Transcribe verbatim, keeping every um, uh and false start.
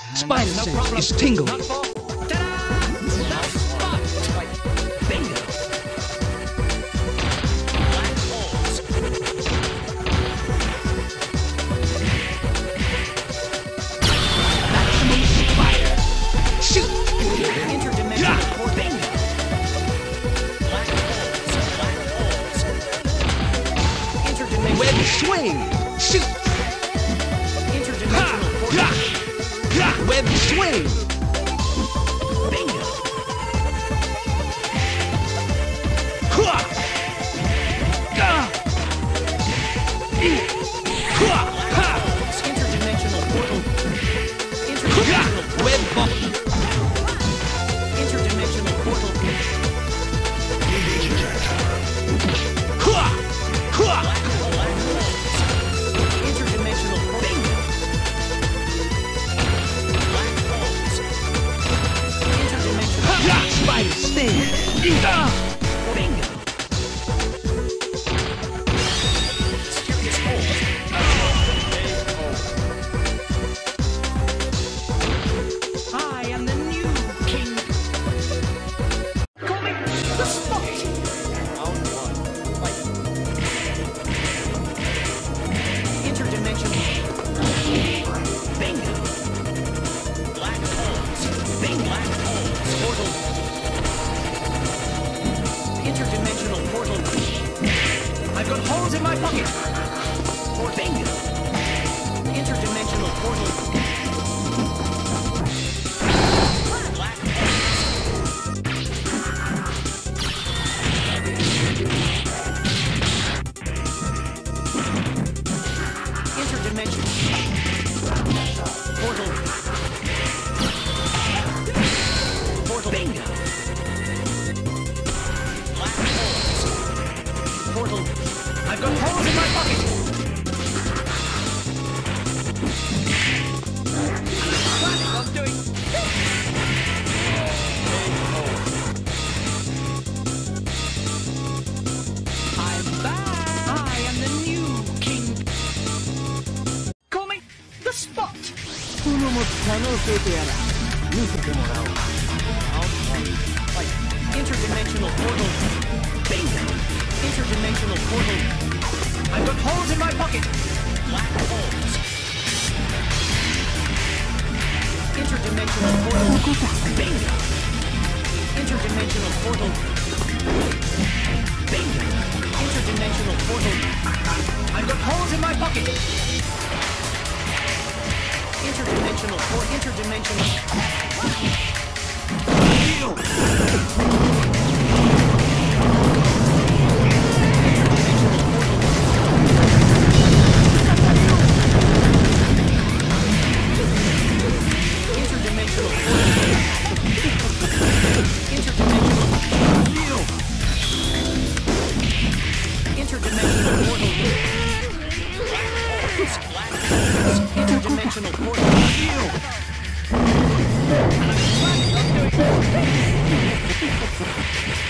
Spider sense is tingling. Swing! Shoot! Interdimensional portal. Web swing! Bingo! Ha! Ha! Interdimensional portal. Interdimensional web bump. Interdimensional portal. Spider stand! Bingo! I am the new king. Call me the Spot. Round one. Fight. Interdimensional. Bingo. Black holes. Bingo. Black holes. Portal. Interdimensional portal. I've got holes in my pocket. For bingo. Interdimensional portal. Black interdimensional portal. Portal. Bingo. Portal. I've got holes in my pocket. I'm doing. I'm back. I am the new king. Call me the Spot. Interdimensional portal. Bingo. Interdimensional portal. I've got holes in my pocket. Black holes. Interdimensional portal. Bingo. Interdimensional portal. Bingo. Interdimensional portal. I've got holes in my pocket. Interdimensional portal. Interdimensional. Interdimensional portal. And I'm